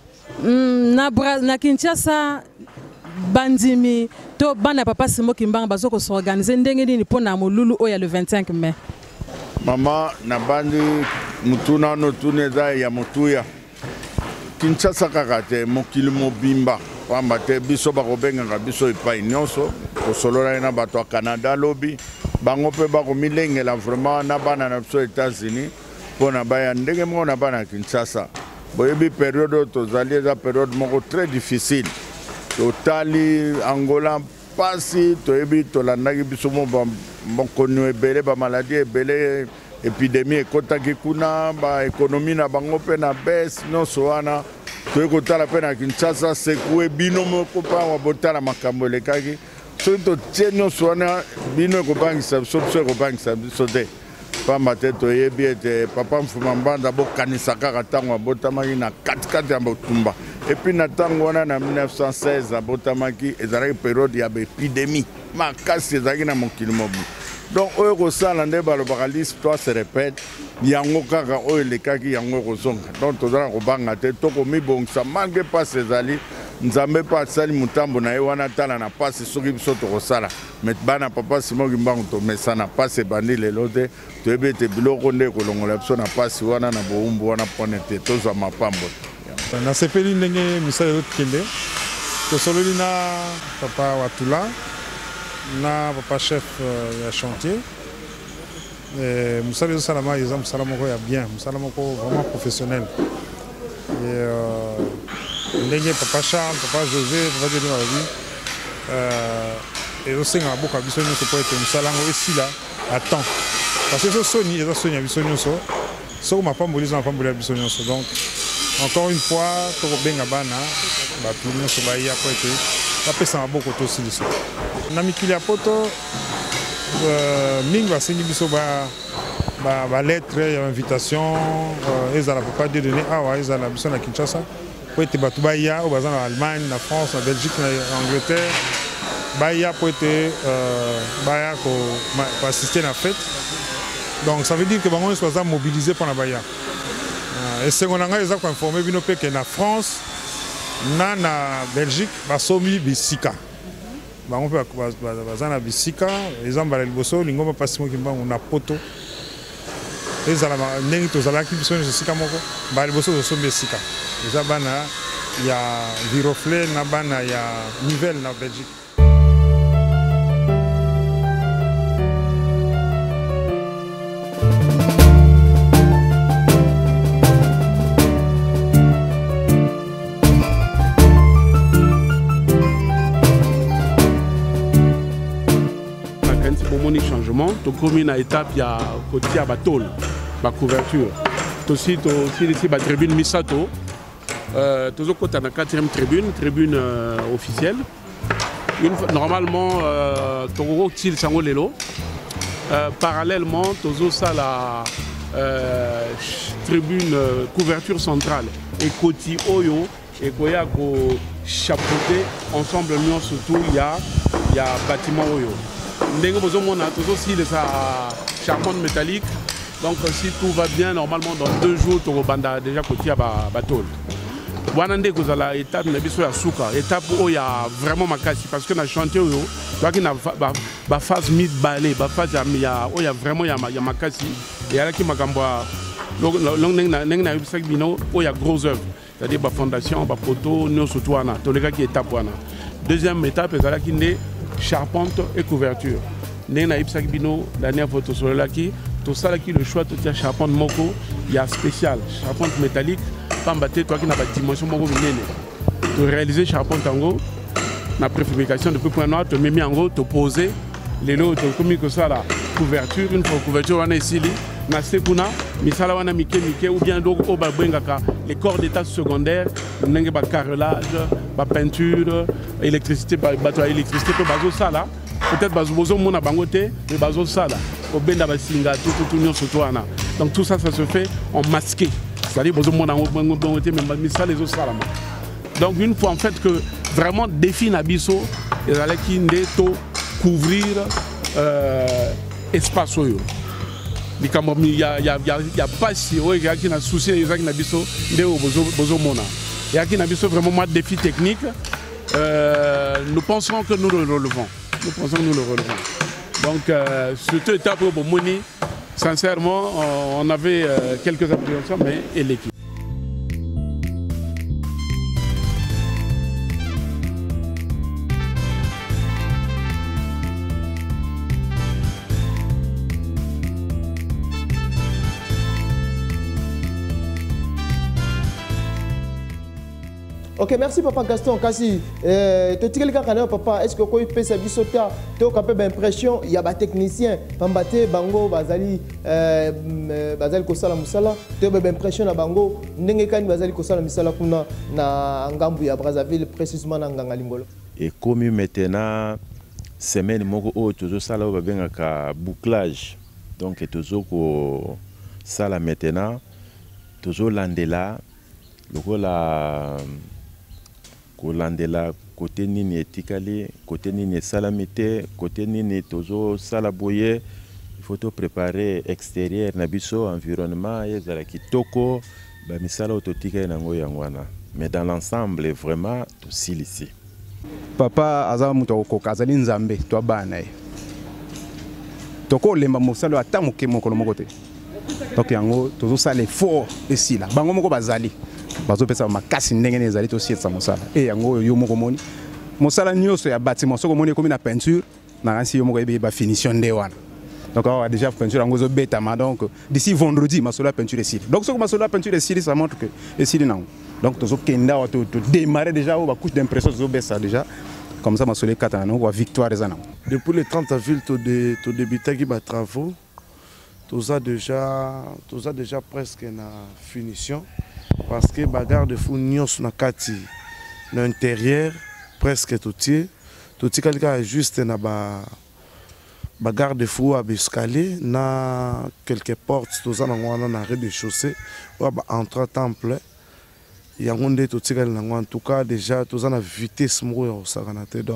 na Kinshasa bandimi to bana papa Simon Kimbanga bazo kosorganize ndenge nini mpona molulu oyo ya le 25 mai mama na bandi mutuna no tune za ya mutuya Kinshasa kaka te mokili mobimba pamba te biso bakobengaka biso epai nyonso kosolola na bato ya Canada lobi bango mpe bakomilengela vraiment na bana na biso États-Unis mpona baya ndenge moko na bana ya Kinshasa boyebi période oyo tozali eza période moko très difficile totali Angola mpasi toyebi tolandaki biso mo mokonu ebele bamaladi ebele epidémie ekotaki kuna baékonomie na bango mpe na bese nyonso wana toyei kotala mpe na Kinshasa sekue bino moko mpa botala makambo elekaki soki totie nyonso wana bino ekobangisa biso biso ekobangisa biso te pamba te toyebi ete papa Mfuma Mbanza bokanisa kaka ntango abotamaki na katikati ya botumba epuis na ntango wana na 1916 abotamaki ezalaki periode ya baépidémie makasi ezalaki na mokili mobimba donc oyo kosala nde balobaka l'histoire se répète yango kaka oyo elekaki yango ekozonga donc tozala kobanga te tokomibongisa malgré mpasi ezali nzambe mpe asali motambo na ye wana tala na mpasi soki biso tokosala mais bana papa Simon Kimbangu tomesa na mpasi ebandi lelo te toyebi ete biloko nde ekolongola biso na mpasi wana na bowumbu wana mpona ete tozwa mapambo nasepeli ndenge misala ezokende tosololi na papa Watula na papa chef ya chantier musala ezosalama eza mosala moko ya bien mosala moko vraiment professionnel ndenge papa Charles papa José papa Deni balobi ezosenga maboka biso nyonso mpo ete mosala yango esila à temps parce que ezosoni eza soni ya biso nyonso soko mapamboli eza mapamboli ya biso nyonso donc encore une fois tokobenga bana bato nyonso baya mpo ete bapesa maboko tosilisa na mikili ya poto mingi basengi biso balettre ya invitation ezala papa dedone awa ezala biso na Kinshasa mpo ete bato baya oyo baza na Allemagne na France na Belgique na Angleterre baya mpo ete baya koassiste na fête donc ça veut dire que bango nyonso baza mobilisé mpona baya esengo na ngai eza koinforme bino mpe ke na France na Belgique basombi bisika bango mpe baza na bisika eza mbala liboso lingomba mpasi Simon Kimbangu na poto ezala ndenge tozalaki biso nyonso esika moko mbala liboso tozosombi esika eza bana ya Viroflay na bana ya Nivelle na Belgique. Tokomi na étape ya kotia batol ba couverture tosi ici ba tribune Misato tozo kota na 4e tribune officielle normalement toko til sango lelo parallèlement tozo sala tribune couverture centrale et koti oyo et koya ko chapeauter ensemble nous surtout il y a bâtiment oyo ndenge bozomona aussi les charpente métallique donc si tout va bien normalement dans 2 jours tokobanda déjà côté à batol wana nde kozala étape na biso ya suka étape où il y a vraiment makasi parce que na chantier oyo toaki na ba phase mid balé ba phase ya où il y a vraiment ya makasi et alaki makambo donc ndenge na bisak bino où il y a gros œuvre c'est-à-dire ba fondation ba poteau no surtout wana toleka ki étape wana deuxième étape ezalaki nde charpente et couverture. Nena ipsak bino dernière photo sur laki tout ça qui le choix, tout y a charpente moko, il y a spécial, charpente métallique, pas battre toi qui n'a pas de dimension moko minene. Tu réaliser charpente en gros, la préfabrication de point noir, tu mets en gros, tu poser les lots, tu comme que ça la couverture, une fois couverture on est ici, na sekuna, misala wana mike ou bien donc au babengaka les corps d'état secondaires, n'enge ba carrelage, ba peinture, électricité, bateau électricité, to bazo ça là. Peut-être bazo mona bangote, mais bazo ça là. Au benda basinga tout nyon sotoana. Donc tout ça ça se fait en masqué. C'est-à-dire bazo mona bangote mais misala les autres ça là. Donc une fois en fait que vraiment défi nabiso et allait qui to couvrir espace oyo. Il y a pas si il y a qui n'a souci il y a qui n'a biso de bozo mona. Il y a qui n'a biso vraiment un défi technique. Nous pensons que nous le relevons. Donc cette étape pour Moni, sincèrement, on avait quelques appréhensions, mais et l'équipe. Ok, merci Papa Gaston. Kasi, tu tires le cas papa. Est-ce que quand il fait sa vie sauter, tu as capable d'impression il y a des techniciens, Pambate, Bango, Bazali, Bazali Kosala Musala. Tu as l'impression à Bango, Nengekan Bazali Kosala Musala kuna na Ngambu ya Brazzaville précisément na Ngangalingolo. Et comme maintenant semaine moko toujours ça là va ka bouclage. Donc toujours ko ça là maintenant toujours landela lokola kolandela côté nini etikali côté nini salamité côté nini tozo salaboye il faut te préparer extérieur na biso environnement ezala kitoko ba misala ototika nango yangwana mais dans l'ensemble vraiment to silisi papa aza muto okokazali nzambe to bana toko lemba mosalo atamuke mokolo mokote donc yango tozo sala fort esila bango moko bazali bazo pesa makasi ndenge nezali to sietsa mosala et yango yo moko moni mosala nyoso ya bâtiment soko moni comme na peinture na ransi yo moko ebe ba finition nde wana donc on a déjà peinture yango zo betama donc d'ici vendredi masolo la peinture est ici donc soko masolo la peinture est ici ça montre que est ici nango donc tozo kenda to démarrer déjà au ba couche d'impression zo besa déjà comme ça masolo katana wa victoire ezana depuis le 30 avril to débuter qui ba travaux tout ça déjà presque na finition parce que bagarre de fou nyos na kati na intérieur presque tout quelqu'un juste na bagarre de fou à escalier na quelques portes tout ça na rez-de-chaussée ou ba entre temple yangonde tout en tout cas déjà tout ça na vitesse moko ça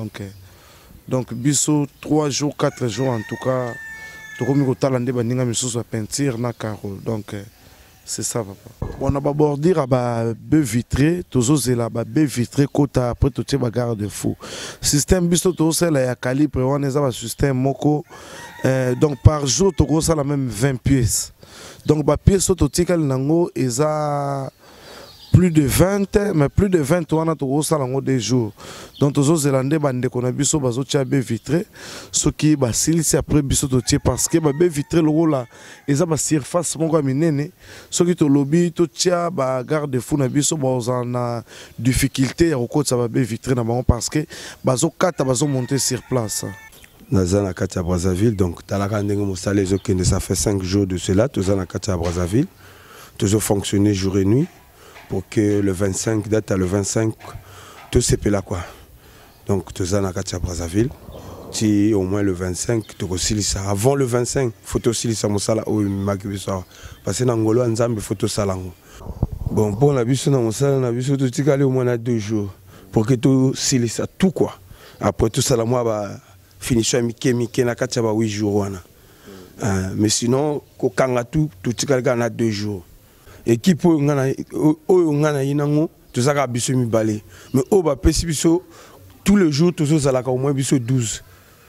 donc biso 3 jours 4 jours en tout cas to komi ko talande baninga misusu peinture na carreau donc c'est ça papa. On a bordure à baie vitrée, toujours c'est là baie vitrée côté après tout ces bagarre de fou. Système biso tout c'est là ya calibre on est un système moko donc par jour tout ça la même 20 pièces. Donc ba pièce tout tikal nango eza plus de 20 mais plus de 20 on a tout ça lango des jours. Donc toujours zélandais bande qu'on a biso bazo tia baie vitrée ce qui ba silisi après biso tout parce que ba baie vitrée lo là eza ba surface moko minene ce qui to lobby to tia ba garde fou na biso ba na difficulté ya ko ça ba baie vitrée na bango parce que bazo kata bazo monter sur place. Naza na kati ya Brazzaville donc talaka ndenge mosala ezokende ça fait 5 jours de cela toza na kati ya Brazzaville toujours fonctionner jour et nuit pour que le 25 date à le 25 tout c'est là quoi donc toza na kati ya Brazzaville si au moins le 25 tokosilisa avant le 25 faut tosilisa mosala oyo makibiso parce que na ngolo nzambe faut tosalango bon pour la biso na mosala na biso totikali au moins na 2 jours pour que tosilisa tout quoi après tout ça la moi ba finition mike na kati ya ba 8 jours wana mais sinon ko kanga tout totikali na 2 jours équipe oyo ngana yinango tozaka biso mibale mais o ba pesi biso tous les jours toujours zalaka au moins biso 12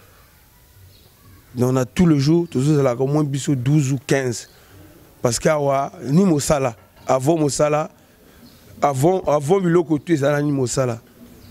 donc on a tous les jours toujours zalaka au moins biso 12 ou 15 parce que awa ni mosala avant biloko tu ezala ni mosala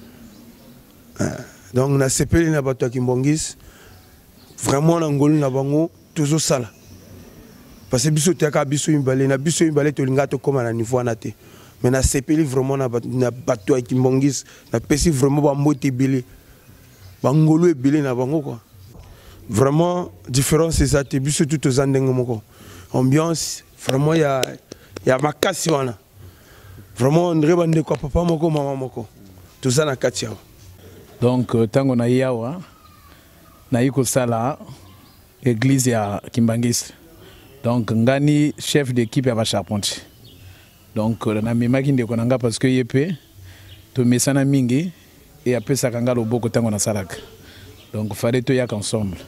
donc na sepeli na bato ya Kimbongis vraiment na ngolu na bango toujours sala parce que biso teka biso imbalé na biso imbalé to linga to comme na niveau anaté mais na sepeli vraiment na bato ya Kimbangis na pesi vraiment ba mbote bilé ba ngolo bilé na bango quoi vraiment différence c'est ça te biso tout aux andenge moko ambiance vraiment ya makasi wana vraiment on rebande quoi papa moko maman moko tout ça na katia donc tango na yawa na yiko sala église ya Kimbangis donc ngani chef d'équipe ya charpentier donc na memaki ndeko nanga parce que yepe to mesana mingi et apesa kanga loboko tango na salaka donc fallait to yak ensemble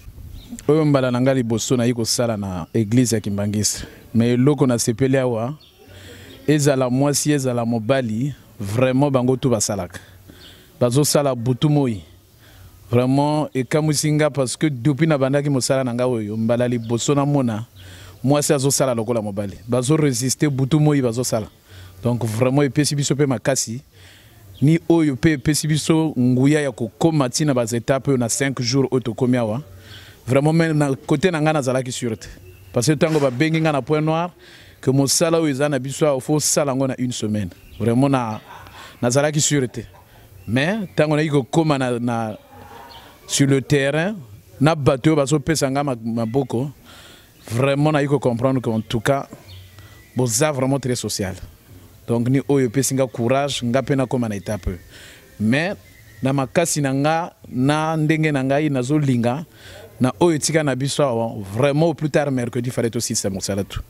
oyo mbala nanga liboso na yiko sala na église ya Kimbangis mais loko na sepeli awa ezala mwasi ezala mobali vraiment bango to basalaka bazo sala butu moi vraiment et kamusinga parce que depuis na bandaki mosala nanga oyo mbala liboso na mona mwasi azo sala lokola mobali bazo résister butu moi bazo sala donc vraiment epesi biso pe makasi ni oyo pe epesi biso nguya ya kokoma tina bas étapes na 5 jours auto komiawa vraiment même na côté nanga na zalaki sûreté parce que tango ba bengi nga na point noir que mosala oyo ezana biso faut sala ngo na une semaine vraiment na zalaki sûreté mais tango na iko koma na sur le terrain na bateau baso pesa nga maboko vraiment na iko comprendre qu'en tout cas boza vraiment très social donc ni oyo pesinga courage nga pena koma na étape mais na makasi nanga na ndenge nanga nazo linga na oyo tika na biso vraiment au plus tard mercredi fallait aussi ça mosala tout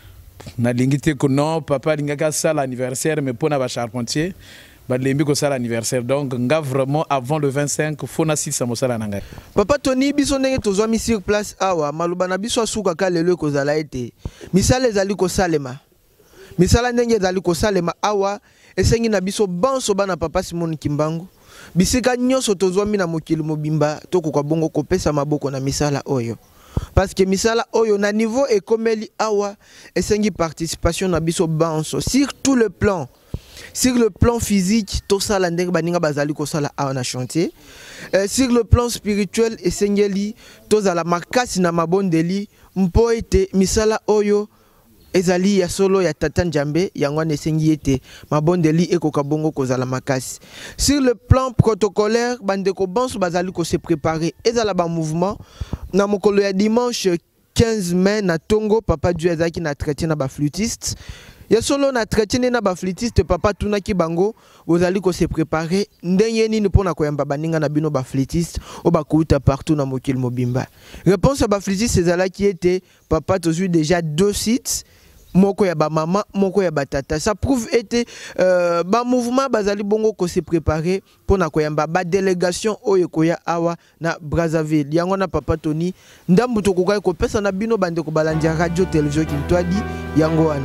na lingité que non papa lingaka ça l'anniversaire mais pour na ba charpentier balembi ko sala anniversaire donc nga vraiment avant le 25 fona si ça mosala nanga papa Tony biso ndenge tozwa mi sur place awa maluba na biso asuka ka lelo ko zala ete misala ezali ko salema misala ndenge ezali ko salema awa esengi na biso banso bana papa Simon Kimbangu bisika nyonso tozwa mi na mokili mobimba tokoka bongo kopesa maboko na misala oyo parce que misala oyo na niveau ekomeli awa esengi participation na biso banso sur tout le plan. Sur le plan physique, tout ça, baninga bazali ko sala na chantier. Sur le plan spirituel, esengeli, tout ça la makasi na mabondeli, mpo ete misala oyo ezali ya solo ya tata Njambe, yango esengi ete mabondeli ekoka bongo kozala makasi. Sur le plan protocolaire, bandeko banso bazali ko se préparer, ezala ba mouvement na mokolo ya dimanche 15 mai na Tongo, papa Dieu ezaki na traité na ba flûtiste. Ya solo na traité na ba flûtiste papa tunaki bango ozali ko se préparer ndenge nini pona koyamba baninga na bino ba flûtiste o bakuta partout na mokili mobimba. Réponse à ba flûtiste ezalaki ete papa tozui déjà 2 sites moko ya ba mama moko ya ba tata. Ça prouve ete ba mouvement bazali bongo ko se préparer pona koyamba ba délégation oyo koya awa na Brazzaville. Yango na papa Tony ndambu to kokai ko pesa na bino bande ko balandia radio télévision Kimtwadi yango wana.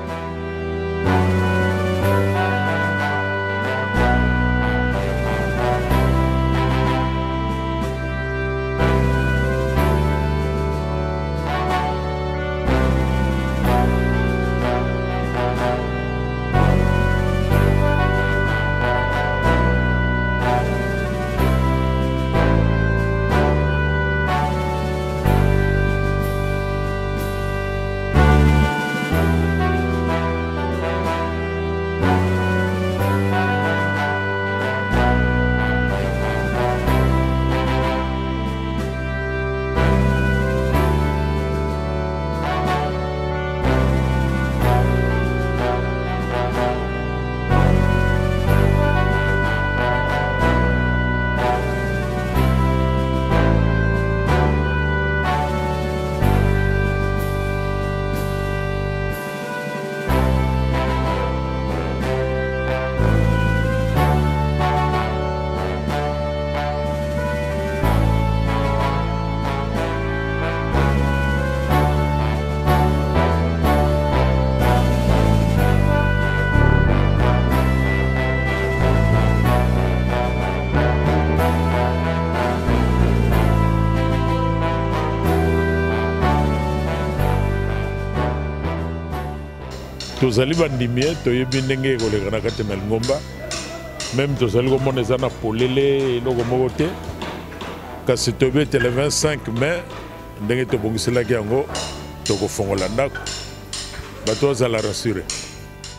tozali bandimie toyebi ndenge ekoleka na kati ya Ngomba même tozali komona eza na polele eloko moko te kasi toyebi ete le 25 mai ndenge tobongiselaki yango tokofongola ndako bato bazala rassure.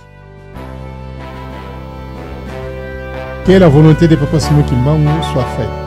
Que la volonté de Papa Simon Kimbangu soit faite.